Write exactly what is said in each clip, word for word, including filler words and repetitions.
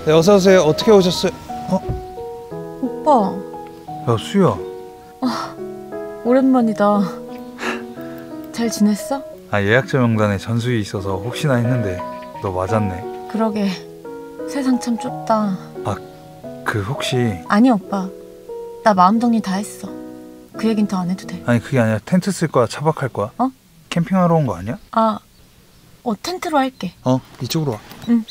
네, 어서 오세요. 어떻게 오셨어요? 어? 오빠. 야, 수야. 아, 오랜만이다. 잘 지냈어? 아, 예약자 명단에 전수희 있어서 혹시나 했는데 너 맞았네. 그러게. 세상 참 좁다. 아, 그 혹시... 아니 오빠. 나 마음 정리 다 했어. 그 얘긴 더 안 해도 돼. 아니 그게 아니라 텐트 쓸 거야? 차박할 거야? 어? 캠핑하러 온 거 아니야? 아, 어 텐트로 할게. 어, 이쪽으로 와. 응.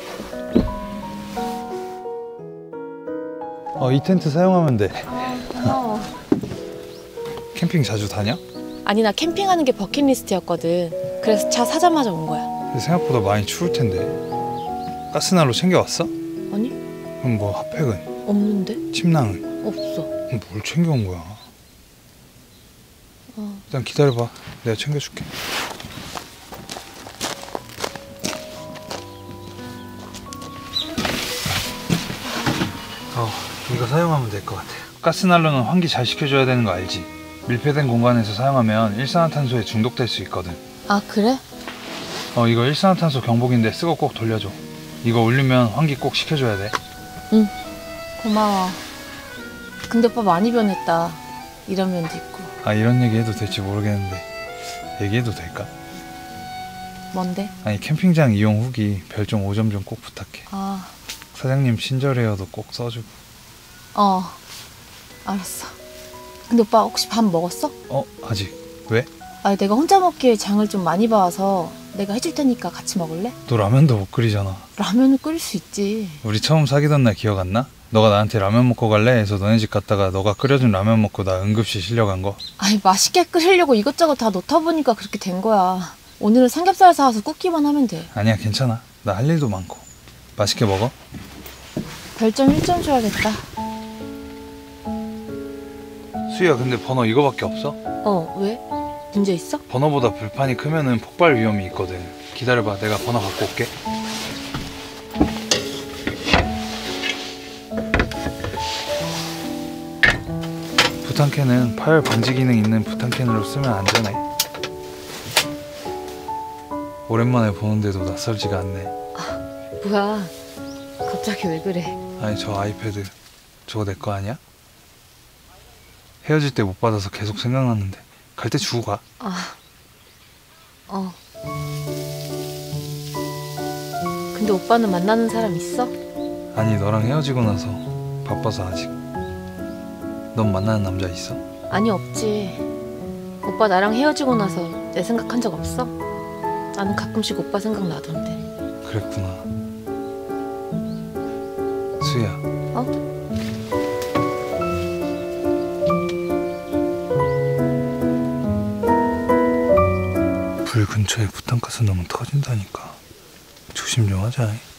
어, 이 텐트 사용하면 돼. 아, 고마워. 캠핑 자주 다녀? 아니 나 캠핑하는 게 버킷리스트였거든. 그래서 차 사자마자 온 거야. 근데 생각보다 많이 추울 텐데. 가스난로 챙겨왔어? 아니? 그럼 뭐 핫팩은? 없는데? 침낭은? 없어. 그럼 뭘 챙겨온 거야? 어. 일단 기다려봐. 내가 챙겨줄게. 어, 이거 사용하면 될 것 같아. 가스난로는 환기 잘 시켜줘야 되는 거 알지? 밀폐된 공간에서 사용하면 일산화탄소에 중독될 수 있거든. 아 그래? 어, 이거 일산화탄소 경보기인데 쓰고 꼭 돌려줘. 이거 울리면 환기 꼭 시켜줘야 돼. 응. 고마워. 근데 오빠 많이 변했다. 이런 면도 있고. 아, 이런 얘기 해도 될지 모르겠는데 얘기해도 될까? 뭔데? 아니, 캠핑장 이용 후기 별점 오 점 좀 꼭 부탁해. 아, 사장님 친절해요도 꼭 써주고. 어. 알았어. 근데 오빠 혹시 밥 먹었어? 어? 아직. 왜? 아니 내가 혼자 먹기에 장을 좀 많이 봐와서 내가 해줄 테니까 같이 먹을래? 너 라면도 못 끓이잖아. 라면을 끓일 수 있지. 우리 처음 사귀던 날 기억 안 나? 너가 나한테 라면 먹고 갈래? 해서 너네 집 갔다가 너가 끓여준 라면 먹고 나 응급실 실려간 거. 아니 맛있게 끓이려고 이것저것 다 넣다 보니까 그렇게 된 거야. 오늘은 삼겹살 사와서 굽기만 하면 돼. 아니야, 괜찮아. 나 할 일도 많고. 맛있게 먹어. 별점 일 점 줘야겠다. 수희야, 근데 번호 이거밖에 없어? 어, 왜? 문제 있어? 번호보다 불판이 크면은 폭발 위험이 있거든. 기다려봐, 내가 번호 갖고 올게. 부탄캔은 파열 방지 기능 있는 부탄캔으로 쓰면 안전해. 오랜만에 보는데도 낯설지가 않네. 아, 뭐야. 갑자기 왜 그래? 아니, 저 아이패드 저거 내 거 아니야? 헤어질 때 못 받아서 계속 생각나는데 갈 때 주고 가. 아, 어. 근데 오빠는 만나는 사람 있어? 아니, 너랑 헤어지고 나서 바빠서 아직. 넌 만나는 남자 있어? 아니 없지. 오빠 나랑 헤어지고 나서 내 생각한 적 없어? 나는 가끔씩 오빠 생각 나던데. 그랬구나. 수희야. 어? 불 근처에 부탄가스 넣으면 터진다니까. 조심 좀 하자.